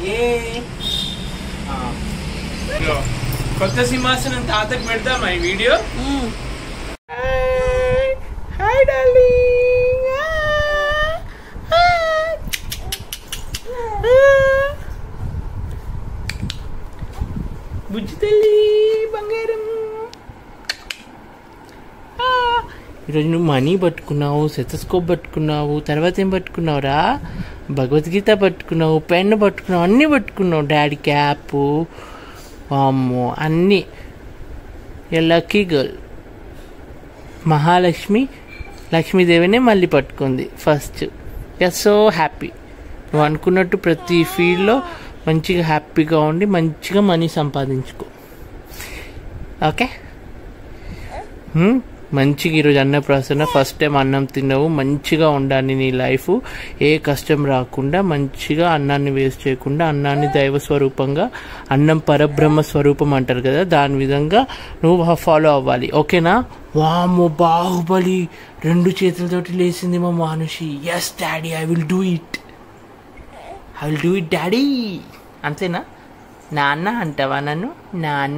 కొత్త సింహాసనం తాతకు పెడతామా ఈ వీడియో? హాయ్ డార్లింగ్, బుజ్జి తల్లి బంగారం. ఈరోజు నువ్వు మనీ పట్టుకున్నావు, సెటస్కోప్ పట్టుకున్నావు, తర్వాత ఏం పట్టుకున్నావురా? భగవద్గీత పట్టుకున్నావు, పెన్ పట్టుకున్నావు, అన్నీ పట్టుకున్నావు. డాడీ క్యాప్, అమ్మో అన్నీ. Lucky girl. మహాలక్ష్మి లక్ష్మీదేవినే మళ్ళీ పట్టుకుంది ఫస్ట్. Yeah so happy. నువ్వు అనుకున్నట్టు ప్రతి ఫీల్డ్లో మంచిగా హ్యాపీగా ఉండి మంచిగా మనీ సంపాదించుకో. ఓకే, మంచిగా ఈరోజు అన్నప్రాసన ఫస్ట్ టైం అన్నం తిన్నావు. మంచిగా ఉండాలి నీ లైఫ్, ఏ కష్టం రాకుండా మంచిగా అన్నాన్ని వేస్ట్ చేయకుండా, అన్నాన్ని దైవ స్వరూపంగా, అన్నం పరబ్రహ్మ స్వరూపం అంటారు కదా, దాని విధంగా నువ్వు ఫాలో అవ్వాలి. ఓకేనా? వామ్మో బాహుబలి 2 చేతులతోటి లేచింది మా Manushi. Yes daddy, I will do it, I will do it daddy. అంతేనా? నాన్న అంటావా నన్ను? నాన్న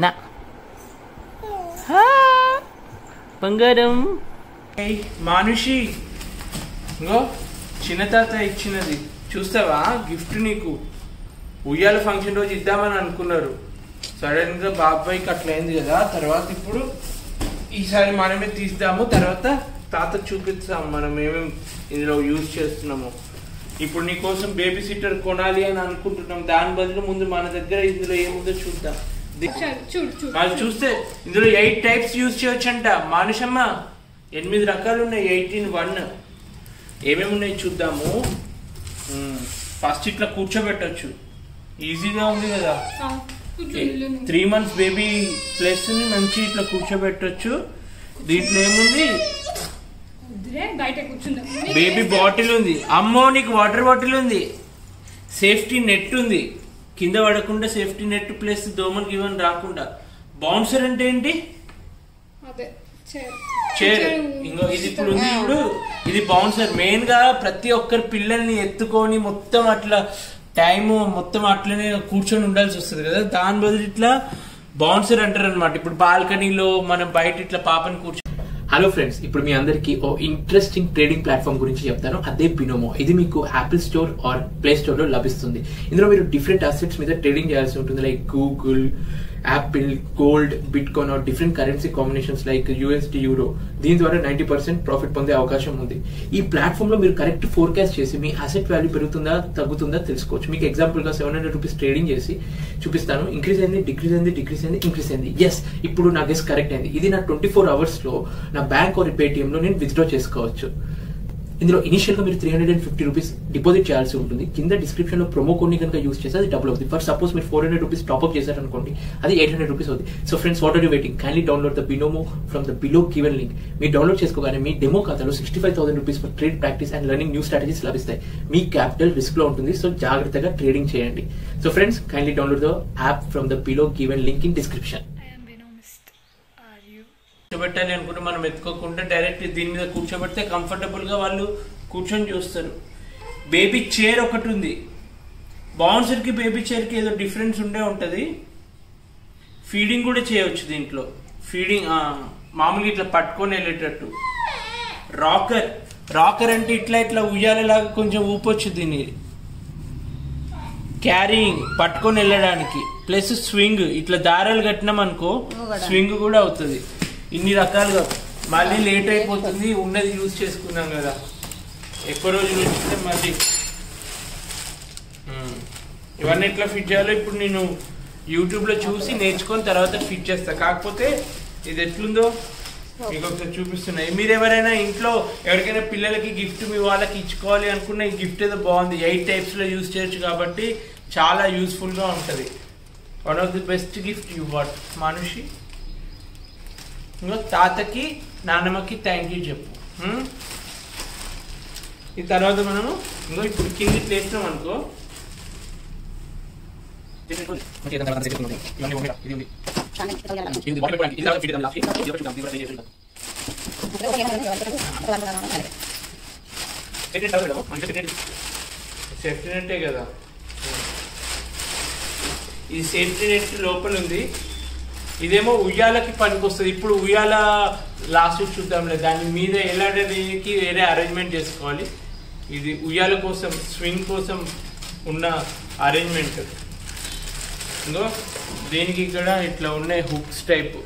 బంగారం. మానుషి, ఇంకో చిన్న తాత ఇచ్చినది చూస్తావా గిఫ్ట్. నీకు ఉయ్యాల ఫంక్షన్ రోజు ఇద్దామని అనుకున్నారు, సడన్ గా బాబాయ్కి అట్లయింది కదా. తర్వాత ఇప్పుడు ఈసారి మనమే తీద్దాము, తర్వాత తాతకు చూపిస్తాము మనం ఏమేమి ఇందులో యూజ్ చేస్తున్నాము. ఇప్పుడు నీకోసం బేబీ సిట్టర్ కొనాలి అని అనుకుంటున్నాం, దాని బదులు ముందు మన దగ్గర ఇందులో ఏముందో చూద్దాం. చూస్తే ఇందులో 8 టైప్స్ యూజ్ చేయొచ్చంట. మానుషమ్మ 8 రకాలు ఉన్నాయి, 18 ఏమేమి ఉన్నాయి చూద్దాము. ఫస్ట్ ఇట్లా కూర్చోబెట్టచ్చు, ఈజీగా ఉంది కదా. 3 months బేబీ ప్లస్ ని మంచి ఇట్లా కూర్చోబెట్టచ్చు. దీంట్లో ఏముంది? బేబీ బాటిల్ ఉంది. అమ్మో నీకు వాటర్ బాటిల్ ఉంది. సేఫ్టీ నెట్ ఉంది, కింద పడకుండా సేఫ్టీ నెట్ ప్లస్ దోమలు గివని రాకుండా. బౌన్సర్ అంటే ఏంటి? చైర్. ఇంకో ఇది ఇప్పుడు ఉంది ఇప్పుడు, ఇది బౌన్సర్. మెయిన్ గా ప్రతి ఒక్కరి పిల్లల్ని ఎత్తుకొని మొత్తం అట్లా టైం మొత్తం అట్లనే కూర్చొని ఉండాల్సి వస్తుంది కదా, దాని బదులు ఇట్లా బౌన్సర్ అంటారు అనమాట. ఇప్పుడు బాల్కనీలో మనం బయట ఇట్లా పాపని కూర్చొని. హలో ఫ్రెండ్స్, ఇప్పుడు మీ అందరికి ఓ ఇంట్రెస్టింగ్ ట్రేడింగ్ ప్లాట్ఫామ్ గురించి చెప్తాను. అదే బినోమో. ఇది మీకు Apple store or Play store లో లభిస్తుంది. ఇందులో మీరు డిఫరెంట్ అసెట్స్ మీద ట్రేడింగ్ చేయాల్సి ఉంటుంది, like Google, Apple, gold, bitcoin or different currency combinations like USD, euro. దీని ద్వారా 90% ప్రాఫిట్ పొందే అవకాశం ఉంది. ఈ ప్లాట్ఫామ్ లో మీరు కరెక్ట్ ఫోర్కాస్ట్ చేసి మీ అసెట్ వాల్యూ పెరుగుతుందా తగ్గుతుందా తెలుసుకోవచ్చు. మీకు ఎగ్జాంపుల్ గా 700 రూపీస్ ట్రేడింగ్ చేసి చూపిస్తాను. ఇంక్రీజ్ అయింది, డిక్రీజ్ అయింది, డిక్రీజ్ అయింది, ఇంక్రీజ్ అయింది. ఎస్, ఇప్పుడు నా గెస్ కరెక్ట్ అయింది. ఇది నా 24 hours లో నా బ్యాంక్ ఆర్ పేటిఎం లో నేను విత్డ్రా చేసుకోవచ్చు. ఇందులో ఇనిషియల్ గా మీరు 350 రూపీస్ డిపాజిట్ చేయాల్సి ఉంటుంది. కింద డిస్క్రిప్షన్ లో ప్రోమో కోడ్ ని కనుక యూస్ చేస్తే అది డబుల్ అవుతుంది. ఫర్ సపోజ్ మీరు 400 రూపీస్ టాప్అప్ చేశారనుకోండి, అది 800 రూపీస్ అవుతుంది. So friends, what are you waiting? Kindly download the Binomo from the below given link. మీరు డౌన్లోడ్ చేసుకోగానే మీ డెమో ఖాతాలో 65,000 rupees for trade practice and learning new strategies లభిస్తాయి. మీ క్యాపిటల్ రిస్క్ లో ఉంటుంది, సో జాగ్రత్తగా ట్రేడింగ్ చేయండి. So friends, kindly download the app from the below given link in description. కూర్చోబెట్టాలి అనుకుంటే మనం ఎత్తుకోకుండా డైరెక్ట్ దీని మీద కూర్చోబెడితే కంఫర్టబుల్ గా వాళ్ళు కూర్చొని చూస్తారు. బేబీ చైర్ ఒకటి ఉంది. బౌన్సర్ కి బేబీ చైర్ కి ఏదో డిఫరెన్స్ ఉండే ఉంటది. ఫీడింగ్ కూడా చేయవచ్చు దీంట్లో. ఫీడింగ్ మామూలుగా ఇట్లా పట్టుకొని వెళ్ళేటట్టు. రాకర్ అంటే ఇట్లా ఇట్లా ఉయ్యాలలాగా కొంచెం ఊపొచ్చు దీన్ని. క్యారీయింగ్ పట్టుకొని వెళ్ళడానికి. ప్లస్ స్వింగ్, ఇట్లా దారాలు కట్టినాం అనుకో స్వింగ్ కూడా అవుతుంది. ఇన్ని రకాలుగా. మళ్ళీ లేట్ అయిపోతుంది, ఉన్నది యూజ్ చేసుకున్నాం కదా, ఎక్కువ రోజులు ఉంచితే మళ్ళీ. ఇవన్నీ ఎట్లా ఫిట్ చేయాలో ఇప్పుడు నేను యూట్యూబ్ లో చూసి నేర్చుకొని తర్వాత ఫిట్ చేస్తా. కాకపోతే ఇది ఎట్లుందో మీకు ఒకసారి చూపిస్తున్నాయి. మీరు ఎవరైనా ఇంట్లో ఎవరికైనా పిల్లలకి గిఫ్ట్ మీ వాళ్ళకి ఇచ్చుకోవాలి అనుకున్న ఈ గిఫ్ట్ ఏదో బాగుంది. 8 టైప్స్ లో యూజ్ చేయొచ్చు కాబట్టి చాలా యూస్ఫుల్ గా ఉంటది. One of the best gift you what Manushi. ఇంకో తాతకి నాన్నమ్మకి థ్యాంక్ యూ చెప్పు. ఈ తర్వాత మనము ఇంకో ఇప్పుడు కింది ప్లేసినాం అనుకో, సేఫ్టీ నెట్టే కదా. ఇది సేఫ్టీ నెట్ లోపల ఉంది. ఇదేమో ఉయ్యాలకి పనికొస్తుంది. ఇప్పుడు ఉయ్యాల లాస్ట్ చూద్దాంలే, దాని మీద ఎలాడడానికి వేరే అరేంజ్మెంట్ చేసుకోవాలి. ఇది ఉయ్యాల కోసం స్వింగ్ కోసం ఉన్న అరేంజ్మెంట్. ఇంకో దీనికి ఇక్కడ ఇట్లా ఉన్నాయి హుక్స్ టైప్.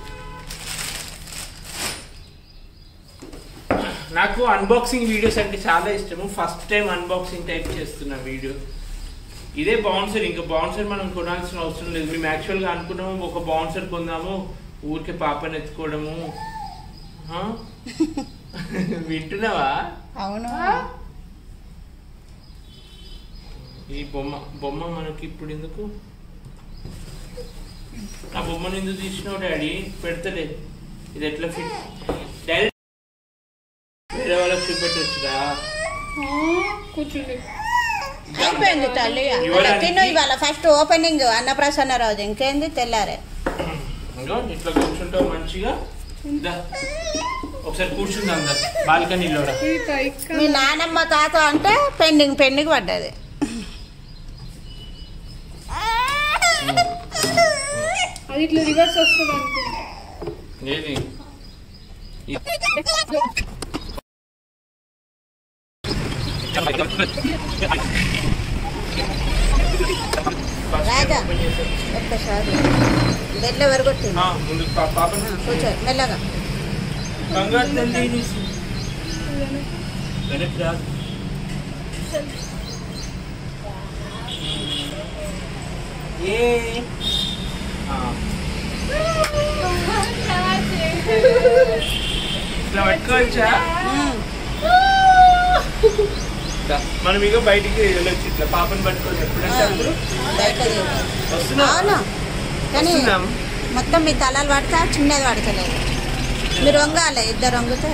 నాకు అన్బాక్సింగ్ వీడియోస్ అంటే చాలా ఇష్టము. ఫస్ట్ టైం అన్బాక్సింగ్ టైప్ చేస్తున్న వీడియో. ఇదే బౌన్సర్, ఇంకా బౌన్సర్ మనం కొనాల్సిన అవసరం లేదు. మేము యాక్చువల్గా అనుకున్నాము ఒక బౌన్సర్ కొందాము, ఊరికే పాపని ఎత్తుకోవడము. వింటున్నావా? అవును. ఈ బొమ్మ మనకి ఇప్పుడు ఎందుకు? ఆ బొమ్మను ఎందుకు తీసినావు డాడీ? పెడతలే. ఇది ఎట్లా ఫిట్? డైరెక్ట్ వేరే వాళ్ళకి చూపెట్టొచ్చుదా? కూర్చుంది. అయిపోయింది తల్లి. తిను ఇవాళ ఫస్ట్ ఓపెనింగ్ అన్నప్రసన్న రోజు. ఇంకేంది తెల్లారే. ఇట్లా కూర్చుంటావు మంచిగా. ఒకసారి కూర్చుందాం బాల్కనీలో. మీ నానమ్మ తాత అంటే పెండింగ్ పడ్డది. అది ఇట్లా రివర్స్ వస్తుంది అనుకుంటా. ఏది రాజా ఒక్కసారి దెడ్ల వరగొట్టింది. కూర్చో మెల్లగా. కంగారు తల్లి వెనక్కి రాదు. ఇట్లా పట్టుకోవచ్చా? మనం ఇక బయటికి వెళ్ళొచ్చు ఇట్లా పాపని పట్టుకోవచ్చు. ఎప్పుడంటే అప్పుడు అవును, కానీ మొత్తం మీ తలలు పడతా చిన్నది పడతలేదు. మీరు వంగాలి, ఇద్దరు వంగితే.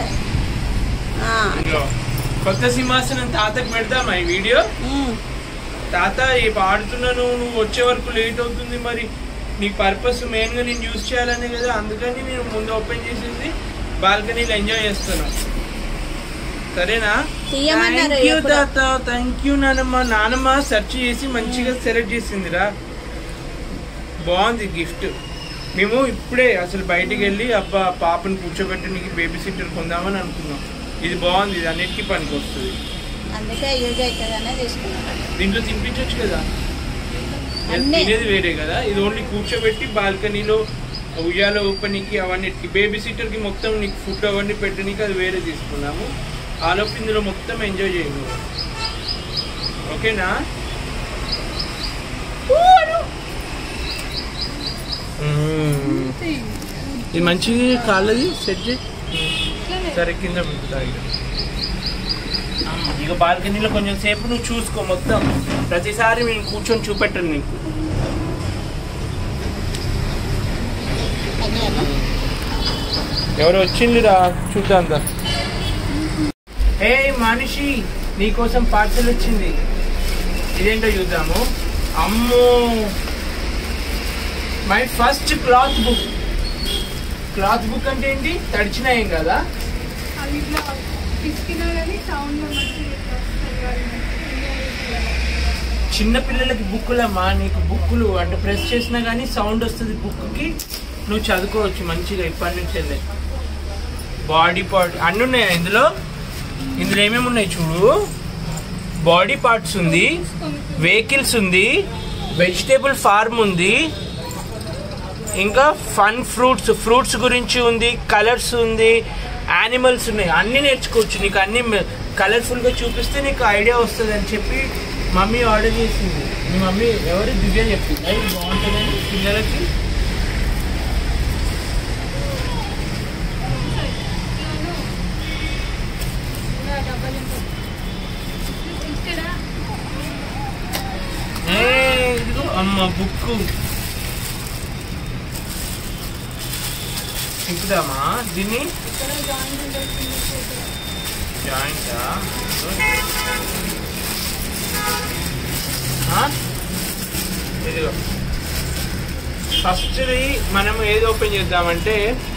కొత్త సింహాసనం తాతకు పెడతామా ఈ వీడియో? తాత ఈ పాడుతున్నాను, నువ్వు వచ్చే వరకు లేట్ అవుతుంది, మరి నీ పర్పస్ మెయిన్ గా నేను యూజ్ చేయాలనే కదా, అందుకని నేను ముందు ఓపెన్ చేసేసి బాల్కనీలో ఎంజాయ్ చేస్తున్నా. సరేనా? థ్యాంక్ యూ తాత, థ్యాంక్ యూ నానమ్మ. నానమ్మ సెర్చ్ చేసి మంచిగా సెలెక్ట్ చేసిందిరా. బాగుంది గిఫ్ట్. మేము ఇప్పుడే అసలు బయటికి వెళ్ళి అబ్బా పాపను కూర్చోబెట్టి నీకు బేబీ సిట్టర్ కొందామని అనుకున్నాం. ఇది బాగుంది, ఇది అన్నిటికీ పనికి వస్తుంది. దీంట్లో తినిపించవచ్చు కదా, తినేది వేరే కదా. ఇది ఓన్లీ కూర్చోబెట్టి బాల్కనీలో ఉయ్యాల ఓపెనింగ్కి అవన్నిటికి, బేబీ సిట్టర్కి మొత్తం నీకు ఫుడ్ అవన్నీ పెట్టడానికి అది వేరే తీసుకున్నాము. ఆలోపు ఇందులో మొత్తం ఎంజాయ్ చేయండి. ఓకేనా? ఇది మంచిగా కాళ్ళది సెట్ చేయి. సరే కింద ఇక బాల్కనీలో కొంచెం సేపు నువ్వు చూసుకో. మొత్తం ప్రతిసారి నేను కూర్చొని చూపెట్టను నీకు. ఎవరు వచ్చిందిరా చూద్దాం. ఏ మానుషి, నీకోసం పార్సల్ వచ్చింది. ఇదేంటో చూద్దాము. అమ్మో, my first cloth book. Cloth book అంటే ఏంటి? తడిచినాయేం కదా. చిన్న పిల్లలకి బుక్కులమ్మా. నీకు బుక్కులు అంటే ప్రెస్ చేసినా కానీ సౌండ్ వస్తుంది బుక్కి. నువ్వు చదువుకోవచ్చు మంచిగా ఇప్పటి నుంచి వెళ్ళే. బాడీ పార్ట్ అన్నీ ఉన్నాయి ఇందులో. ఇందులో ఏమేమి ఉన్నాయి చూడు. బాడీ పార్ట్స్ ఉంది, వెహికల్స్ ఉంది, వెజిటేబుల్ ఫార్మ్ ఉంది, ఇంకా ఫన్ ఫ్రూట్స్ గురించి ఉంది, కలర్స్ ఉంది, యానిమల్స్ ఉన్నాయి. అన్నీ నేర్చుకోవచ్చు. నీకు అన్ని కలర్ఫుల్గా చూపిస్తే నీకు ఐడియా వస్తుంది అని చెప్పి మమ్మీ ఆర్డర్ చేసింది. మీ మమ్మీ ఎవరు? దివ్య చెప్పింది. అది బాగుంటుందని పిల్లలకి. ఇదిగో అమ్మ బుక్. తిప్పుదామా దీన్ని? జాయింటా? ఇదిగో ఫస్ట్ది మనం ఏది ఓపెన్ చేద్దామంటే,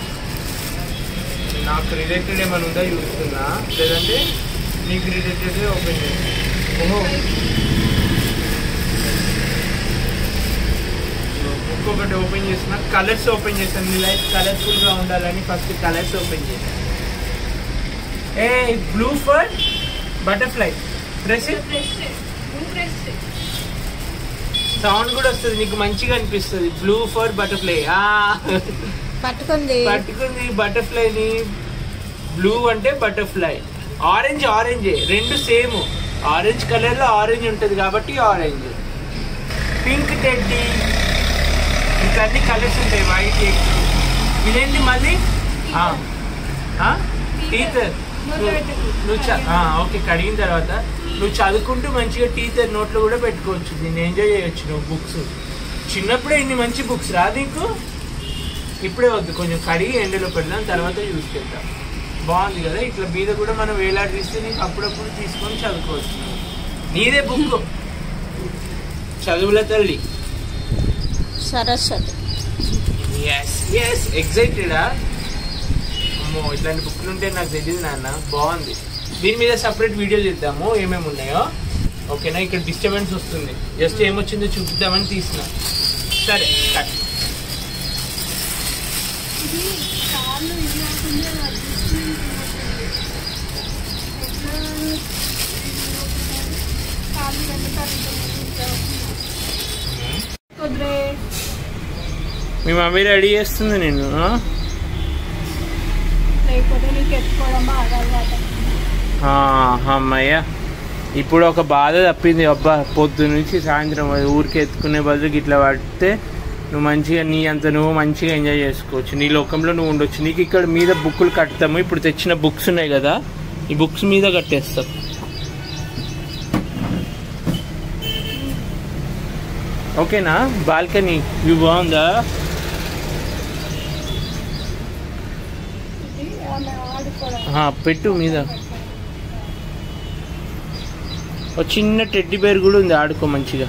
నాకు రిలేటెడ్ ఏమైనా ఉందా చూస్తున్నా, లేదంటే నీకు రిలేటెడ్ ఓపెన్ చేద్దాం. ఓహో ఒక్కొక్కటి ఓపెన్ చేస్తున్నా. కలర్స్ ఓపెన్ చేస్తాను. నీ లైఫ్ కలర్ఫుల్ గా ఉండాలని ఫస్ట్ కలర్స్ ఓపెన్ చేస్తాను. Blue for butterfly. Press sound కూడా వస్తుంది, నీకు మంచిగా అనిపిస్తుంది. Blue for butterfly. పట్టుకుంది బటర్ఫ్లైని. బ్లూ అంటే బటర్ఫ్లై. ఆరెంజ్ రెండు సేమ్. ఆరెంజ్ కలర్ లో ఆరెంజ్ ఉంటుంది కాబట్టి ఆరెంజ్. Pink teddy. ఇంకా అన్ని కలర్స్ ఉంటాయి. White egg. ఇదేంటి మళ్ళీ టీత్. ఓకే, కడిగిన తర్వాత నువ్వు చదువుకుంటూ మంచిగా టీత్ నోట్లో కూడా పెట్టుకోవచ్చు. దీన్ని ఎంజాయ్ చేయొచ్చు నువ్వు. బుక్స్ చిన్నప్పుడే ఇన్ని మంచి బుక్స్ రా నీకు. ఇప్పుడే వద్దు, కొంచెం కడిగి ఎండలో పెడదాం, తర్వాత యూజ్ చేద్దాం. బాగుంది కదా. ఇట్లా మీద కూడా మనం వేలాడదీస్తే నీకు అప్పుడప్పుడు తీసుకొని చదువుకోవచ్చు. నీదే బుక్. చదువుల తల్లి సరస్వతి. ఎక్సైటెడా? అమ్మో, ఇట్లాంటి బుక్లు ఉంటే నాకు తెలియదు నాన్న. బాగుంది. దీని మీద సపరేట్ వీడియో చేద్దాము ఏమేమి ఉన్నాయో. ఓకేనా? ఇక్కడ డిస్టర్బెన్స్ వస్తుంది, జస్ట్ ఏమొచ్చిందో చూపిద్దామని తీసిన. సరే కట్. మీ మమ్మీ రెడీ చేస్తుంది నేను. అమ్మయ్య, ఇప్పుడు ఒక బాధ తప్పింది. అబ్బా, పొద్దు నుంచి సాయంత్రం ఊరికి ఎత్తుకునే బదులు ఇట్లా పడితే నువ్వు మంచిగా నీ అంత నువ్వు మంచిగా ఎంజాయ్ చేసుకోవచ్చు. నీ లోకంలో నువ్వు ఉండొచ్చు. నీకు ఇక్కడ మీద బుక్కులు కడతాము. ఇప్పుడు తెచ్చిన బుక్స్ ఉన్నాయి కదా, ఈ బుక్స్ మీద కట్టేస్తాం. ఓకేనా? బాల్కనీ వ్యూ బాగుందా? పెట్టు మీద. ఒక చిన్న టెడ్డీ బేర్ కూడా ఉంది, ఆడుకో మంచిగా.